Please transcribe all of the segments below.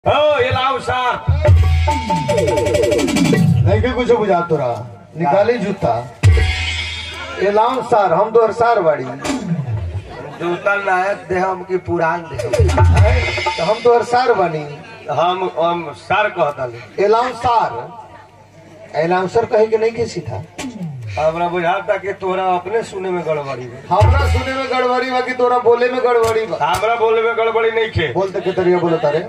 नहीं के कुछ बुझा तोरा निकाली जूता एलाउन सार हम तो सार बाड़ी जूता नायक दे हम की पुरान दे तो हम तो सार बनी हम सार कहता एलाउन सार एलाउंसर कहे के नहीं के सीधा हमरा बुझाता कि तोरा अपने सुने में गड़बड़ी बा। हमरा सुने में गड़बड़ी बा कि तोरा बोले में गड़बड़ी बा। हमरा बोले में गड़बड़ी नहीं खे बोलते के तरिया बोलता रे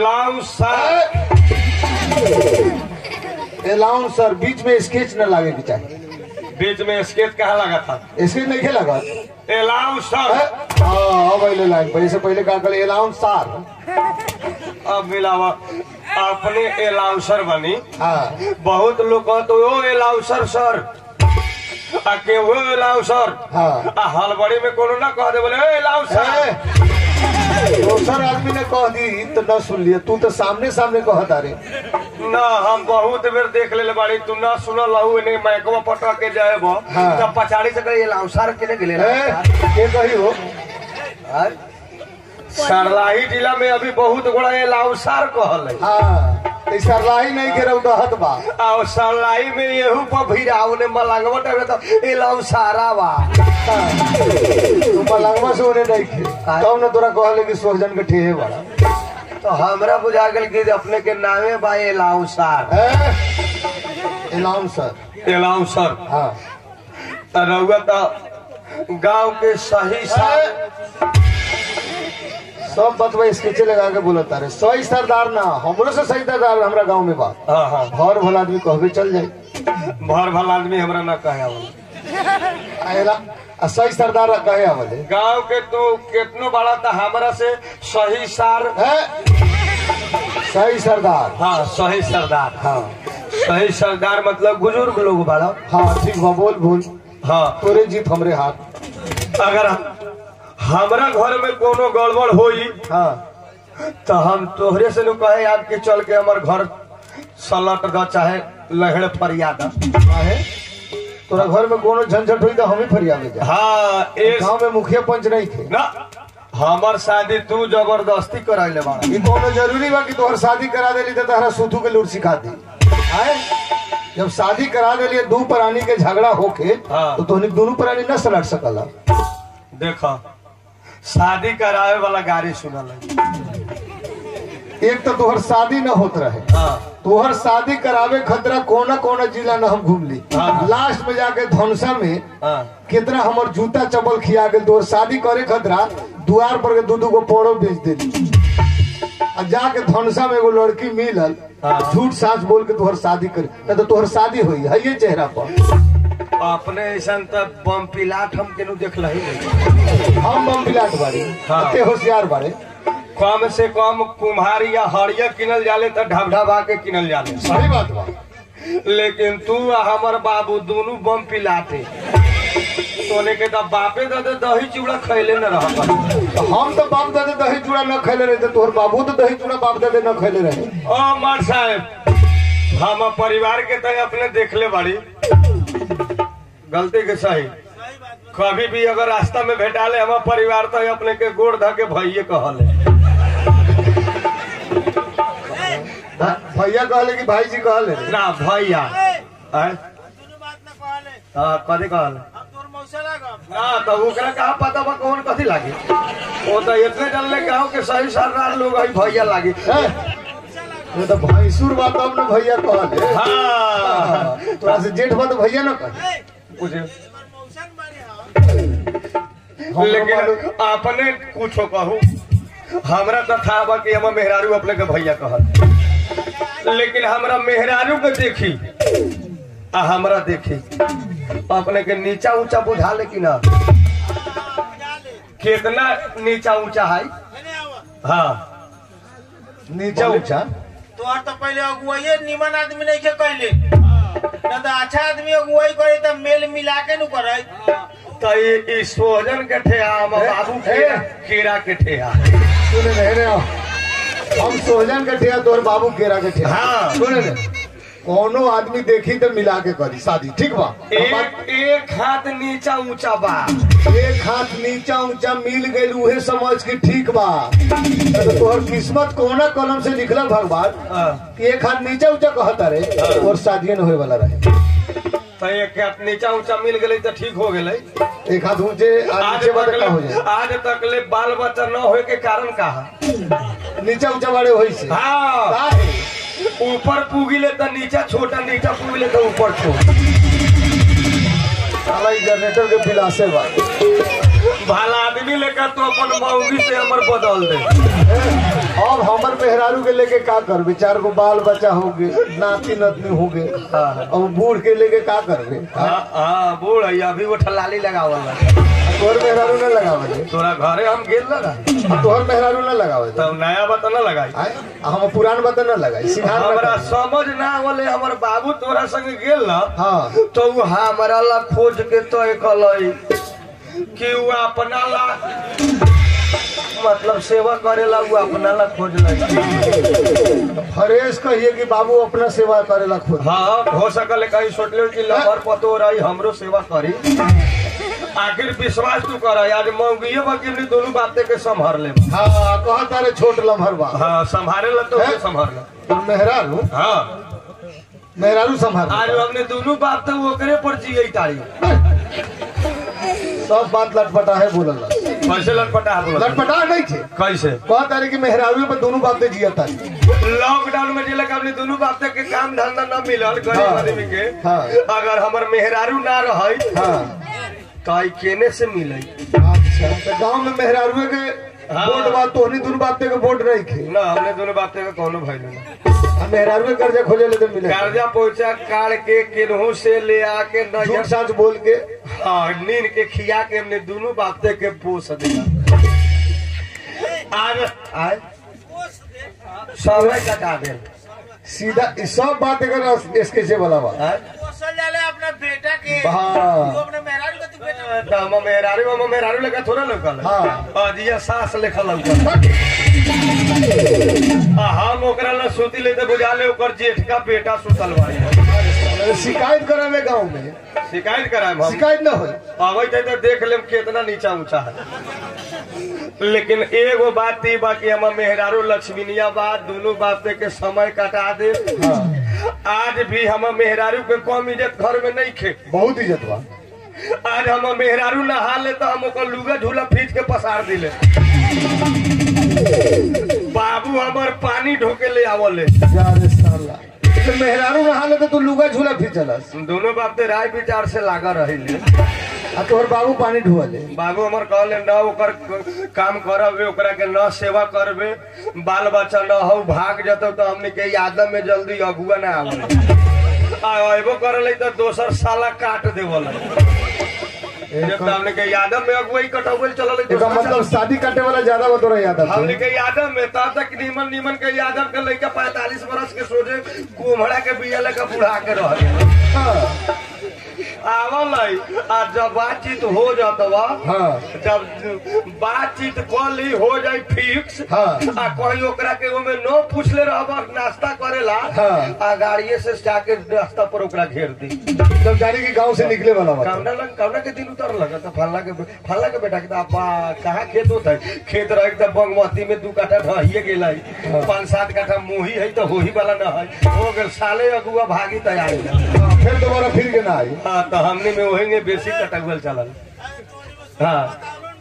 एलाउंसर बीच में स्केच न लागे के चाहिए। बीच में स्केच कहाँ लगा था? स्केच नहीं लगा एलाउंसर अब अगले लाइन पर से पहले कहा कल एलाउंसर अब मिलावा अपने एलाउंसर बनी। हाँ बहुत लोग कहते हो एलाउंसर सर के वो एलाउंसर हलबड़ी में कोनो ना कह दे बोले एलाउंसर दोसर आदमी ने कह दी तो न सुन लिया तू तो सामने सामने कहता रे ना हम बहुत बेर देख ले बाड़ी तू ना सुनल रहू ने मैकवा पटक के जाए बो तब पछाड़ी से कहे एलाउंसर केने गेले के कही हो सरलाही जिला में अभी बहुत बड़ा एलाउंसर कहल है। हां सरलाही नहीं के रहत बा और सरलाही में येहू पर भिराव ने मलंगवा टवे तो एलाउंसरा बा तू मलंगवा से ओने नहीं खे तब न तोरा कहले कि सोहजन के ठेहे बड़ा तो हमरा बुझा गेल कि अपने के नामे बा एलाउंसर एलाउंसर हां रउआ तो गांव के सही सब बतवा स्केचे लगा के बोलता रे सही सरदार ना हमरो से सही सरदार हमरा गांव में बा। हां भर भला आदमी कहबे चल जाए भर भला आदमी हमरा ना कहे आएला सही सरदार कहे आवले गांव के तो कितनो बड़ा था हमरा से सही सार सही सरदार। हाँ सही सरदार। हाँ सही सरदार मतलब बुजुर्ग लोग बड़ा। हाँ ठीक बा बोल हाँ तोरे जीत हमरे हाथ। अगर हमरा घर में कोनो गड़बड़ होई तो हम तोहरे से नु कहे आपके चल के हमार घर सलट द चाहे लहड़ फरियाद तोरा घर में कोनो झंझट हुई तो हम ही फरियाद जा। हाँ गांव में मुखिया पंच नहीं थे ना हमार शादी तू जबरदस्ती कराइले बा। ई कोनो जरूरी बा कि तोहर शादी करा देली तो तहरा सूतू के लूट सिखा दी जब शादी करा देली दो प्राणी के झगड़ा होके तो तोहनी दोनों प्राणी न सलट सकला। देखा शादी करावे वाला गाड़ी सुनल एक तो तोहर शादी न होत रहे तोहर शादी करावे खतरा कोना कोना जिला न हम घूम ली लास्ट में जाके धनसा में कितना हमर जूता चप्पल खिया के तोहर शादी करे खतरा द्वार पर के दू को पोड़ो बेच देली जाके धनसा में एगो लड़की मिलल झूठ सांच बोल के तोहर शादी करे न तो तोहर शादी हुई है ये चेहरा पर अपने ऐसा बम पिलाट हम केनु देख लही हम बम पिलाट बाड़ी अते होशियार बाड़े कम से कम कुम्हार या हरिया किनल जाले तो ढबढबा के किनल जाले सही बात बा लेकिन तू हमर बाबू दोनों बम पिलाते सोने के तो बापे दादे दही चूड़ा खैले न रहा तो हम तो बाप दादे दही चूड़ा न खैले रहे तोहर बाबू तो दही चूड़ा बाप दादे न खैले रहे। ओ मर साहब हम परिवार के तय अपने देखले बाड़ी गलती के सही कभी भी अगर रास्ता में भेटाले हम परिवार तो अपने के गोड़ धा के भैया कहले भैया कहले कि भाई जी कहले ना भैया कथी कहले ना तो ओकरा कहा पता बा कौन कथी लागी वो तो इतने जानले गाँव के सही सरदार लोग भैया लागी ये तो भैंसुर बात अब न भैया कहले। हाँ तोरा से जेठ बात भैया न कहे लेकिन अपने कुछो कहू हमरा तो था बा कि हम मेहरारू अपने के भैया कहल लेकिन हमरा मेहरारू के देखी आ हमरा देखी अपने के नीचा ऊंचा बुझा ले कि ना कितना नीचा ऊंचा है। हाँ नीचा ऊंचा तोहर तो पहले अगुवाई निमन आदमी नहीं के कहले ना तो अच्छा आदमी अगुवाई करे तो मेल मिला के न करे तो ये सोहजन के ठेहा बाबू केरा के ठेहा सुने रहे हम सोहजन के ठेहा तोर बाबू केरा के ठेहा। हाँ सुने कोनो आदमी देखी तो मिला के करी शादी, ठीक बा। एक हाथ नीचा ऊंचा बा, एक हाथ नीचा ऊंचा मिल गई उहे समझ के ठीक बा। तो तोहर किस्मत कोना कलम से लिखला भगवान, एक हाथ नीचा ऊंचा कहता रे और शादी न होए वाला रहे। तो एक हाथ नीचा ऊंचा मिल गई तो ठीक हो गई। एक हाथ ऊंचे नीचे बात का हो जाए। आज तक ले बाल बच्चा न होए के कारण का नीचा ऊंचा बड़े होई से। हाँ, ऊपर पूगिले तो नीचा छोटा, नीचा पूगिले तो ऊपर छोटा। जनरेटर के बिलासे बा भला आदमी लेकर तो अपन मौगी से हमर बदल दे। और हमर मेहरारू के लेके का करबे? 4 गो बाल बच्चा हो गए, नाती नतनी हो गए, और बूढ़ के लेके का करबे? हाँ बूढ़ है अभी वो ठलाली लगावल। तोहर मेहरारू न लगावे? तोरा घरे हम गेल लगा, तोहर मेहरारू न लगावे? तब नया बात न लगाई, हम पुरान बात न लगाई। हमरा समझ ना आवले। हमर बाबू तोरा संग गेल ना, हाँ, तो हमरा ला खोज के तो कहलई कि वो अपना ला मतलब सेवा करेला, वो अपना ला खोज लगी। फरेश कहिए कि बाबू अपना सेवा करेला खोज। हाँ, हो सकल कहीं सोच ले कि लवर पतो रही हमरो सेवा करी। आखिर विश्वास तू कर, आज मौगिए बाकी दोनों बातें के संभार ले। हाँ, कहता रे छोट लम्हर बा। हाँ, संभारे ला तो संभार ला। तो मेहरारू? हाँ, मेहरारू संभार। आज हमने दोनों बात तो ओकरे पर जिये तारी। सब बात लटपटा है बोलल। कैसे लटपटा है? लटपटा नहीं थे। कैसे? कहता रे कि मेहरारू पर दोनों बातें जिया तारी। लॉकडाउन में जिला हमने दोनों बातें के काम धंधा न मिलल गरीब आदमी के। अगर हमर मेहरारू ना रहे तो केने से मिले? अच्छा, तो गांव में मेहरारू के वोट बा, तोहनी दोनों बातें के वोट नहीं थे ना। हमने दोनों बातें का कोनो भाई नहीं। मेहरारू के कर्जा खोजे ले तो मिले? कर्जा पहुंचा काट के केनहू से ले आके झूठ साच बोल के, हाँ, नींद के खिया के हमने दोनों बातें के पोस दिया। आज समय कटा दे सीधा सब बात अगर इसके से बोला अपना बेटा के मेहरारू लेकर थोड़ा लौकल। हाँ, सास लेखा लौकल। हम ओकरा ला सुती लेते बुझा ले ओकर जेठ का बेटा सुतल बाड़ी। शिकायत करावे गाँव में? शिकायत कराए? शिकायत न हो अवै तो देख ले कितना नीचा ऊंचा है। लेकिन एगो बात ई बाकी हम मेहरारू लक्ष्मीनिया बात दोनों बातें के समय कटा दे। आज भी हम मेहरारू के कम इज्जत घर में नहीं खे, बहुत इज्जत बा। आज हम मेहरारू नहा ले तो हम ओकर लुगा झूला खींच के पसार दिले। बाबू हमार पानी ढोके ले आवले। तो मेहरारू नहा ले तो तू लुगा झूला खींचलस? दोनों बातें राय विचार से लागा रही। तोहर बाबू पानी ढुआले? बाबू हमार कहले न ओकर काम करबे, ओकरा के न सेवा करबे, बाल बच्चा न हो भाग जतो तो हमने के यादव में जल्दी अगुआ ना आवे। एबो करले तो दोसर साला काट देवल। जब हमने के यादव में अगुआ कटौल चलल। मतलब शादी काटे वाला ज्यादा हो तो यादव? हमने के यादव में तब तक नीमन के यादव के लड़का 45 बरस के सोचे कुम्हड़ा के बिया लेकर बुढ़ा के रह आवल। आज जब बातचीत हो जाता, जब बातचीत कल हो जाए फिक्स, आ कोई ओकरा के ओमे नो पूछले रहब नाश्ता करेला, आ गाड़िए से जाके रास्ता पर ओकरा घेर दी। जब गाड़ी के गांव से निकले वाला कौना के दिन उतर लगा तो फल्ला के बेटा के कहाँ खेत होता है? खेत रहे तो बंगमती में 2 काठा ढहिए गेल, 5-7 काठा मोही है तो होही वाला न है। हो गए साले अगुआ भागी तैयार, फिर दोबारा फिर के ना आई। हाँ, तो हमने में वही बेसी कटौल चलल। हाँ,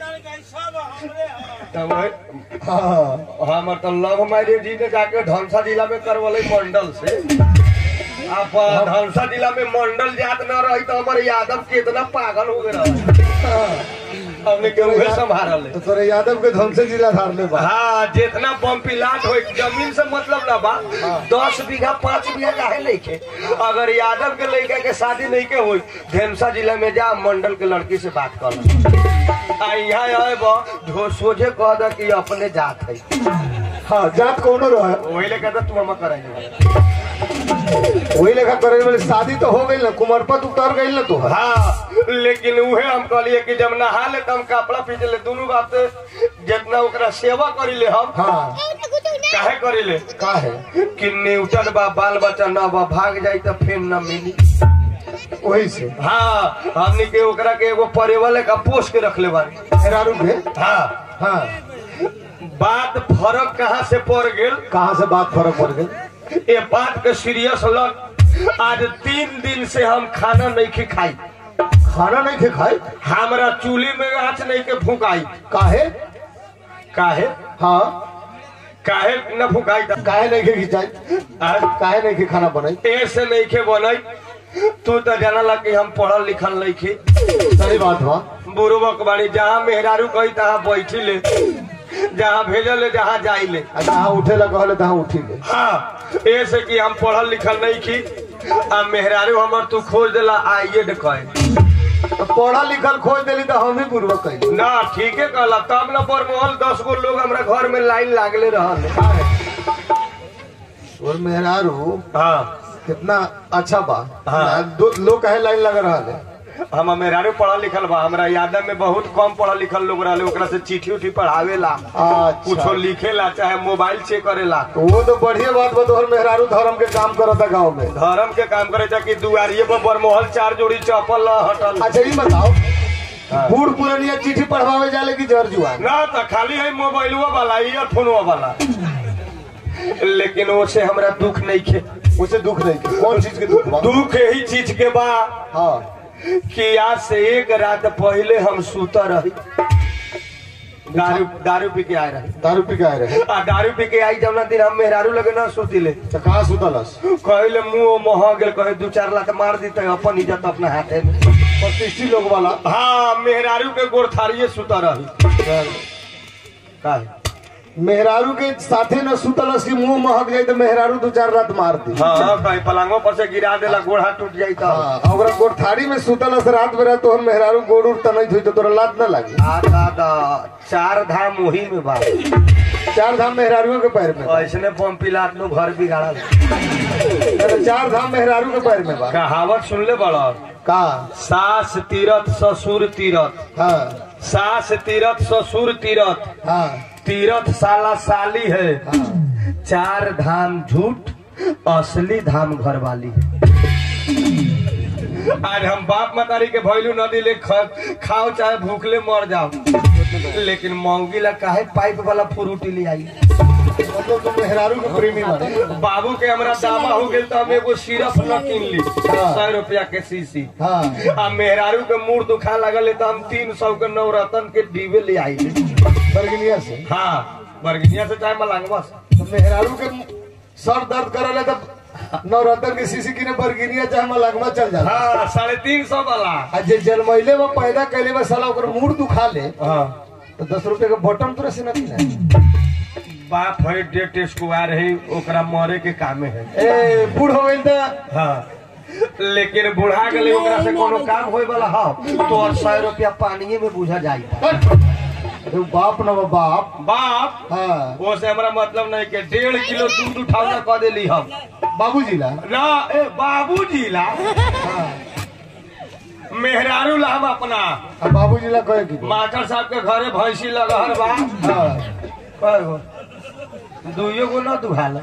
हमार तो लव मैरिज जी ने जाके धनसा जिला में करवल मंडल से। आप धनसा जिला में मंडल जात न रही तो हमारे यादव कितना पागल हो गए। हमने के संभाल तो तोरे यादव के धनसा जिला धार ले। हाँ, जितना पंपिलाट हो जमीन से मतलब ना बा। 10 बीघा 5 बीघा काहे लेके? अगर यादव के लड़का के शादी नहीं के हुई, धनसा जिला में जा मंडल के लड़की से बात कर। यहाँ सोझे कह द कि अपने जात है। हाँ, जात कोनो रहे वही लेकर तू हम करेंगे, वही लेखा करे वाले। शादी तो हो गई ना, कुमारपत उतर गई ना तो। हाँ, लेकिन उहे हम कहलिए कि जब नहा ले तो हम कपड़ा पीछे ले दोनों बात जितना ओकरा सेवा करी ले हम। हाँ, काहे करेले का है कि न्यूटन बा बाल बच्चा ना बा भाग जाई तो फिर न मिली। वही से हाँ हमने के ओकरा के एगो परेवल का पोष के रखले बानी। मेहरारू के हाँ हाँ बात फर्क कहाँ से पड़ गेल, कहाँ से बात फर्क पड़ गई? ये बात के सीरियस लग। आज 3 दिन से हम खाना नहीं खाई, खाना नहीं के खाए, हमरा चूल्ही में आँच नहीं के फुकाई। काहे? काहे हाँ काहे न फुकाई काहे नहीं के खिंचाई, काहे नहीं के खाना बनाई? ऐसे नहीं के बनाई। तू तो जानला कि हम पढ़ल लिखल नहीं खे। सही बात बा। बुरुबक बाड़ी जहाँ मेहरारू कही तहाँ बैठी ले, जहाँ भेजल जहाँ जाई ले, जहाँ उठे ला कहले तहाँ उठी ले। हाँ ऐसे कि हम पढ़ल लिखल नहीं की। अब मेहरारू हमर तू खोज देला आइए कहे तो पढ़ा लिखल खोज देली तो हम ही पूर्वक कही ना। ठीक है कहला तब न पर मोहल 10 गो लोग हमरा घर में लाइन लागले रहल। और मेहरारू हाँ कितना अच्छा बा। हाँ। लोग कहे लाइन लगा रहा है। हम मेहरारू पढ़ल लिखल बा, हमरा याद में बहुत कम पढ़ल लिखल लोग रहले, ओकरा से चिट्ठी उठी पढ़ावेला, कुछो लिखेला, चाहे मोबाइल चेक करेला। वो तो बढ़िया बात बा। तोहर मेहरारू धर्म के काम करता गाँव में, धर्म के काम करे कि दुआरिये पर बरमोहल 4 जोड़ी चप्पल हटल। अच्छा ये बताओ बूढ़ पुरानिया चिट्ठी पढ़वावे जाले की जर जुआ ना तो खाली है मोबाइलवा वाला ईयरफोनवा वाला। लेकिन उसे हमरा दुख नहीं खे। उसे दुख नहीं खे। कौन चीज के दुख बा? दुख यही चीज के बा हाँ कि आज से 1 रात पहले हम सूता रही, दारू पी के आए रहे। दारू पी के आए रहे? दारू पी के आई जब दिन हम मेहरारू लगे ना सुतिले तो कहाँ सुतलस? कहले मुंह मह गेल, कहे 2-4 लाख मार दीते अपन इज्जत अपना हाथे में। प्रतिष्ठित लोग वाला। हाँ मेहरारू के गोरथारिये सुता रही। मेहरारू के साथे न सुतलस की मुंह महक जाए तो मेहरारू 2-4 रात मार दी। हाँ कहीं पलंगों पर से गिरा देला, गोड़ हाथ टूट जाई तो। हाँ, और गोरथारी में सुतलस रात में रह तो मेहरारू गोड़ उड़ तनई हुई तो तोरा लात न लगी। 4 धाम वही में बा। 4 धाम मेहरारू के पैर में। ऐसने पंपिलात नो घर बिगाड़ा। 4 धाम मेहरारू के पैर में बा। कहावत सुन ले बड़ा का? सास तीरथ ससुर तीरथ। हाँ सास तीरथ ससुर तीरथ। हाँ तीरथ साला साली है। हाँ। 4 धाम झूठ, असली धाम घर वाली है। आज हम बाप मतारी के भैलू नदी ले खाओ चाहे भूखले मर जाओ, लेकिन मौगी ला काहे पाइप वाला फ्रूटी ले आई। मतलब तुम मेहरारू के प्रेमी बने। बाबू के हमरा दामा हो गए तो हम एगो सिरप न किन ली 100 रुपया के शीशी। हाँ। आ मेहरारू के मुंह दुखा लगल तो हम 300 के नवरत्न के डिबे ले आई। बरगिनिया से? हाँ बरगिनिया से चाहे मलंगवा से। तो मेहरारू के सर दर्द करल तब नवरत्न के शीशी की बरगिनिया चाहे मलंगवा चल जाता। हाँ 350 वाला। आज जन्मैले में पैदा कैले में साला ओकर मुंह दुखा ले। हाँ तो 10 रुपए के बटन तुरंत से नहीं। बाप है डेट स्क्वायर है, ओकरा मरे के कामे है। ए बूढ़ हो गई तो। हाँ लेकिन बुढ़ा गले ओकरा से कोनो काम होए वाला हाँ तो 100 रुपया पानी में बुझा जाई। बाप न बाप बाप। हाँ। वो से हमारा मतलब नहीं के 1.5 किलो दूध उठावना कह देली हम। बाबूजी ला ना ए बाबूजी ला। मेहरारू ला हम अपना। बाबूजी ला कहे की मास्टर साहब के घरे भैंसी लगहर बा। हाँ। कहे गो 2 गो न दुहाल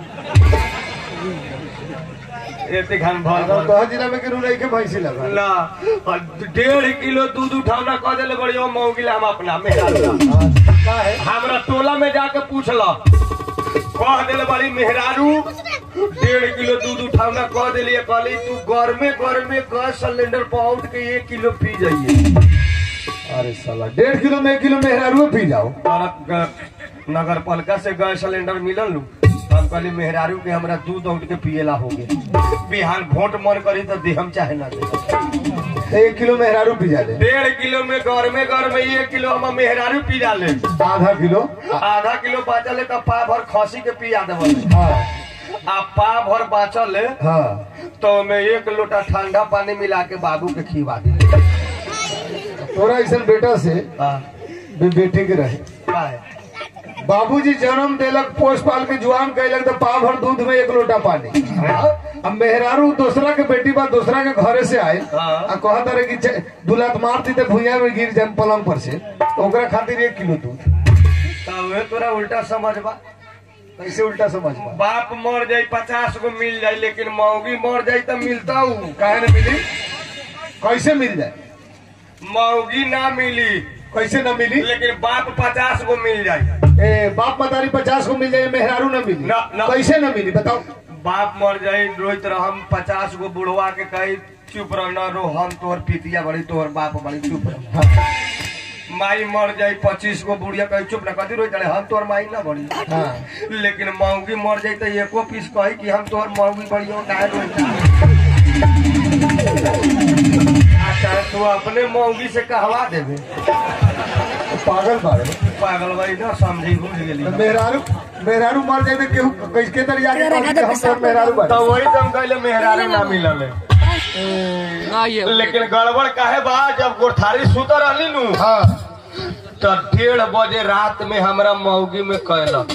एते घन भर तो जिला में के रुलाई के भैंसी लगा ना 1.5 किलो दूध उठावना कह देले बड़ियो मौगिला हम अपना मेहरारू का है? हमरा टोला में जाके पूछला कह देले बड़ी मेहरारू 1.5 किलो दूध उठावना कह देली, कहली तू गरमे गैस सिलेंडर पर उठ के 1 किलो पी जाइए। अरे साला 1.5 किलो में 1 किलो मेहरारू पी जाओ। नगर पालिका से गैस सिलेंडर मिलल लू, हम कहली मेहरारू के हमरा दूध उठ के पियला हो गए। बिहान वोट मन करी तो देहम चाहे ना दे। 1 किलो मेहरारू पी जाले। 1.5 किलो में गरमे 1 किलो हम मेहरारू पी जाले। आधा किलो बचल तो पा भर खसी के पिया देवल। हाँ। आ पा भर बचल हाँ। तो मैं 1 लोटा ठंडा पानी मिला के बाबू के खिवा दी। तोरा ऐसा बेटा से बेटे के रहे बाबूजी जन्म देलक पोष पाल के जुआन कैलक तो पा भर दूध में 1 लोटा पानी। अब मेहरारू दूसरा के बेटी बा दूसरा के घरे से आए आ कहत रहे कि दुलात मारती तो भुइया में गिर जाए पलंग पर से, तो ओकरा खातिर 1 किलो दूध। तोरा उल्टा समझ बा कैसे उल्टा समझ बा? बाप मर जाई 50 गो मिल जाई, लेकिन मौगी मर जाई तो मिलता हूँ काहे न मिली? कैसे मिल जाए? मौगी ना मिली, कैसे न मिली? लेकिन बाप 50 गो मिल जाई। ए बाप मतारी 50 को मिल जाए, मेहरारू न मिली? ना। कैसे न मिली बताओ? बाप मर जाई रोहित हम 50 गो बुढ़वा के कही चुप रह न रो, हम तोहर पितिया बड़ी तोहर बाप बड़ी चुप रह। हाँ। माई मर जाई 25 गो बुढ़िया कही चुप न कथी रोहित हम तोहर माई ना बड़ी। हाँ। लेकिन मौगी मर जाई तो एको पीस कही कि हम तोहर मौगी बड़ी हो काहे रोहित? अच्छा तू अपने मौगी से कहवा देबे? पागल बारे पागल भाई ना समझी भूल गेली। मेहरारू मर जाए तो केहू कैसे तर जाके हम तोर मेहरारू बारे? तो वही तो हम कहले मेहरारू ना मिलल है। लेकिन गड़बड़ काहे बा, जब गोठारी सुत रहली नु हाँ तो 1:30 बजे रात में हमरा मौगी में कहलक।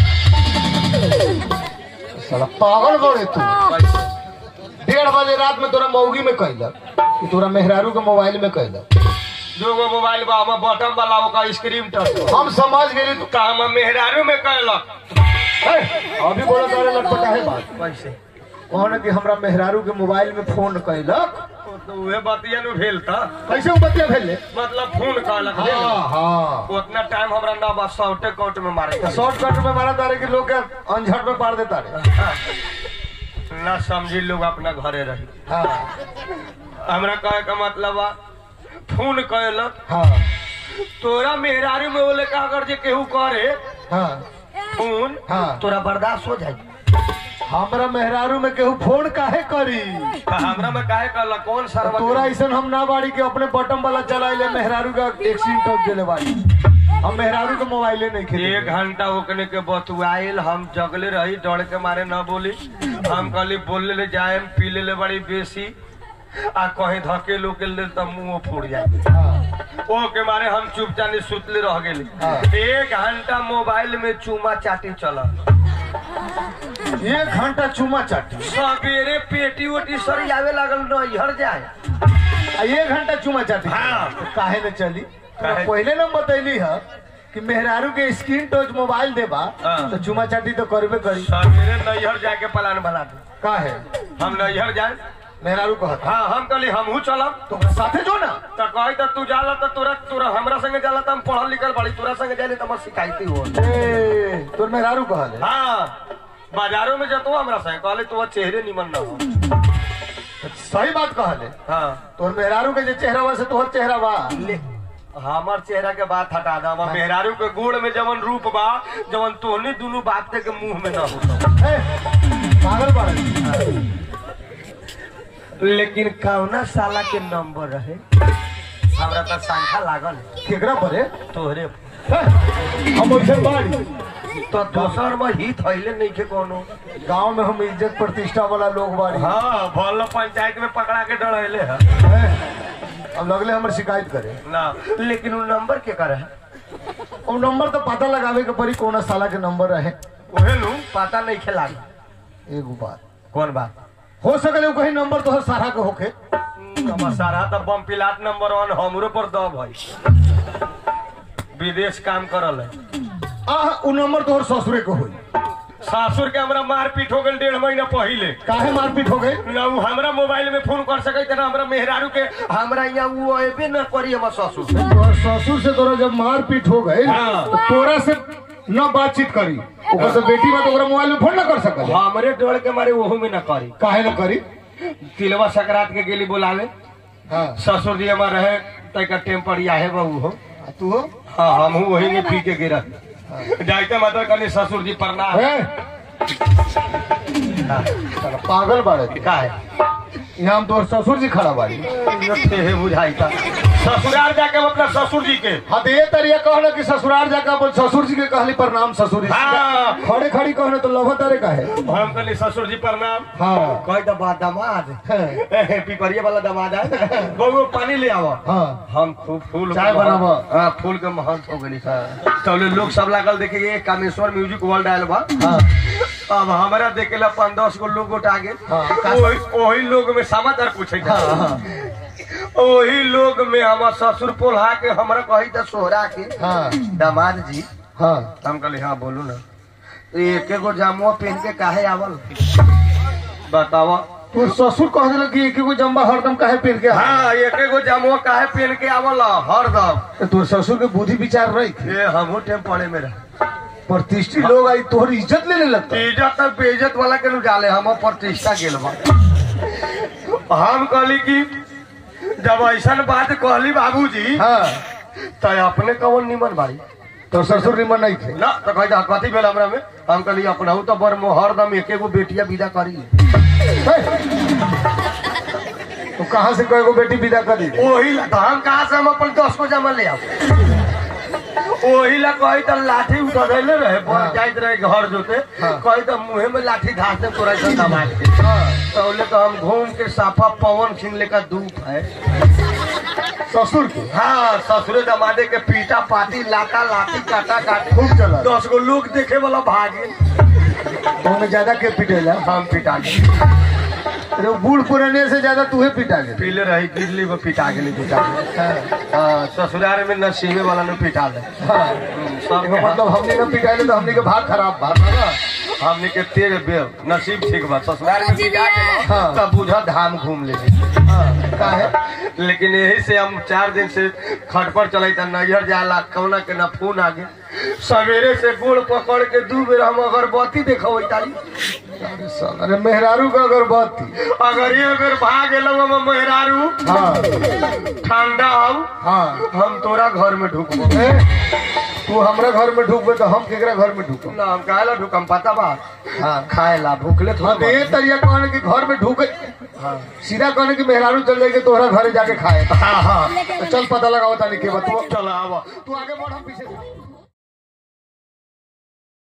साला पागल बड़े तू। 1:30 बजे रात में तोरा मौगी में कहलक कि तोरा मेहरारू के मोबाइल में कहलक? 2 गो मोबाइल बा, हम बटन वाला ओका स्क्रीन टच। हम समझ गेली तू का हम मेहरारू में कहलक। अभी बोला तारे लटपटा है बात। कैसे कहने कि हमरा मेहरारू के मोबाइल में फोन कहलक, तो उहे बतिया नु भेल था। कैसे वो बतिया भेले? मतलब फोन कहलक। हाँ हाँ उतना टाइम हमरा ना बस शॉर्टे कट में मारे। शॉर्टकट में मारा तारे कि लोग के अनझट में पार देता रे। ना समझी लोग अपना घरे रही। हाँ हमरा कहे का मतलब बा फोन कहलक। हाँ तोरा मेहरारू में बोले का अगर जे केहू करे हाँ फोन हाँ। तोरा बर्दाश्त हो जाए। हमरा मेहरारू में केहू फोन काहे करी? हमरा में काहे कहला कौन सरवा? तोरा ऐसा हम ना बाड़ी के अपने बटन वाला चलाइले मेहरारू का एक्सीडेंट हो गेले बाड़ी। हम मेहरारू के मोबाइले नहीं खेले। 1 घंटा ओकने के बतुआइल, हम जगले रही डर के मारे न बोली। हम कहली बोले ले जाए पी ले बड़ी बेसी आ कहीं धके लोकेल दे तो मुंह फूट जाए। ओ के मारे हम चुपचाप सुतले रह गेली। 1 घंटा मोबाइल में चूमा चाटी चला। 1 घंटा चूमा चाटी? सवेरे पेटी ओटी सरी आवे लागल नैहर जाए। 1 घंटा चूमा चाटी? हाँ। तो काहे न चली? काहे? पहले न बतैली है कि मेहरारू के स्क्रीन टच मोबाइल देबा हाँ। तो चूमा चाटी तो करबे करी। सवेरे नैहर जाके प्लान बना दे। काहे? हम नैहर जाए। मेहरारू कहत हाँ हम कहली हमहू चलब। तो साथे जो ना तो कही तो तू जाला तो तोरा हमरा संगे जाला तो हम पढ़ल लिखल बड़ी, तोरा संगे जाले तो हमर शिकायती हो। ए तोर मेहरारू कहले? हाँ बाजारों में जतो हमरा संगे कहले तो चेहरे निमन ना हो। सही बात कहले। हाँ तोर मेहरारू के जे चेहरा बा से तोहर चेहरा बा। हमर चेहरा के बात हटा दा। हम मेहरारू के गोड़ में जवन रूप बा जवन तोहनी दोनों बात के मुंह में ना हो। पागल बाड़े। लेकिन कौना साला के नंबर रहे हमरा तो संख्या लागल। केकरा परे? तोहरे हम वैसे बाड़ी तो दोसर में हित हइले नहीं के कोनो। गांव में हम इज्जत प्रतिष्ठा वाला लोग बाड़ी। हाँ भल पंचायत में पकड़ा के डरैले है। अब लगले हमर शिकायत करे ना। लेकिन वो नंबर के करे है? वो नंबर तो पता लगावे के पड़ी कौन साला के नंबर रहे। ओहे नु पता नहीं खेला। एगो बात कौन बात? हो सकले कहीं नंबर तो सारा के होके। सारा तो बम पिलाट नंबर 1 हमरो पर दब है। विदेश काम करल है। उ नंबर तोहर ससुरे के होई। सासुर के हमरा मारपीट हो गई 1.5 महीना पहले। काहे मारपीट हो गई? ना वो हमरा मोबाइल में फोन कर सके ना हमरा मेहरारू के हमरा यहाँ वो अबे न करी हमर ससुर। तोहर ससुर से तोरा जब मारपीट हो गई हाँ। तो तोरा से न बातचीत करी, ओकर से बेटी बात ओकरा मोबाइल में फोन न कर सकले। हमरे डर के मारे ओहू में न करी। काहे न करी? तिलवा सकरात के गेली बुलावे। हाँ ससुर जी हमार रहे तक टेम्पर आहे बहू हो। तू हो? हाँ हम वही में पी के गिरा जाते मतलब कहने ससुर जी प्रणाम। पागल बाड़े का है यहाँ हम तोहर ससुर जी खड़ा बाड़ी। बुझाई था ससुराल जाके मतलब ससुर जी के। हाँ तो ये तरिया कहना कि ससुराल जाके अपन ससुर जी के कहली प्रणाम ससुर जी। हाँ। खड़े खड़ी कहने तो लभ तारे का है। हम कहली ससुर जी प्रणाम। हाँ कह दबा दामाद हाँ। पिपरिया वाला दामाद है बहु पानी ले आवा। हाँ हम खूब फूल चाय बनावा। हाँ फूल के महंत हो गई। तो लोग सब लागल देखेंगे कामेश्वर म्यूजिक वर्ल्ड आयल बा। हाँ अब हमारा देखेला 5-10 गो लोग उठा के हाँ। वही लोग में समाचार पूछे। हाँ हाँ वही लोग में हमार ससुर पोल्हा के हमरा कही था सोहरा के हाँ दामाद जी। हाँ हम कहली हाँ बोलू ना। एक एगो जामुआ पहन के काहे आवल बतावा। तू ससुर कह दिल कि एक एगो जम्बा हरदम काहे पहन के हाँ एक एगो जामुआ काहे पहन के आवल हरदम। तोर ससुर के बुद्धि विचार रही थी। ये हमहू टेम पड़े मेरा प्रतिष्ठित लोग आई तोहर इज्जत लेने लगता। इज्जत तक बेइज्जत वाला के डाले हम प्रतिष्ठा गेल हम कहली कि जब ऐसा बात कहली बाबूजी हाँ तो अपने कौन निमन भाई तो ससुर निमन नहीं थे ना तो कही कथी भेल हमरा में हम कहली अपना तो बर हरदम एक एगो बेटिया विदा करी। तो कहाँ से कोई बेटी विदा कर दी? वही हम कहाँ से हम अपन 10 को जमा ले आओ वही ला कही तो लाठी उठले रहे जाइत रहे घर जोते कही तो मुँह में लाठी घास दे तोरा दबा के तो हम घूम के साफा पवन सिंह लेकर धूप है ससुर के। हाँ ससुरे दमादे के पीटा पाटी लाटा लाठी काटा काटी खूब चला। 10 गो लोग देखे वाला भागे तो में ज्यादा के पिटेला? हम पिटा गए। अरे बूढ़ पुराने से ज्यादा तूहे पिटा गए। पीले रही दिल्ली में पिटा गए हाँ ससुराल में नसीबे वाला ने पिटा ले। हाँ सब मतलब हमने न पिटाले तो हमने के भाग खराब भाग हमने के तेरे बेल नसीब ठीक बा ससुराल में पिटा के हाँ। तब बुझा धाम घूम ले लेकिन यही से हम 4 दिन से खट पर चले नजर जाला कौना के न फोन आगे सवेरे से गोड़ पकड़ के 2 बेर हम अगरबत्ती देखो ताली। अरे मेहरारू का अगरबत्ती अगर ये बेर भाग गेलो मेहरारू हाँ ठंडा आओ हाँ हम तोरा घर में ढुकबो। तू हमरा घर में ढुकबे तो हम केकरा घर में ढुकब? ना हम काहेला ढुकम पता बा हाँ खाए ला भूखले हाँ तो ये तरिया कहने की घर में ढुके हाँ सीधा कहने की मेहरारू चल जाएगी तोहरा घरे जाके खाए। हाँ हाँ तो चल पता लगाओ तानी के बतू चल आवा तू आगे बढ़ हम पीछे।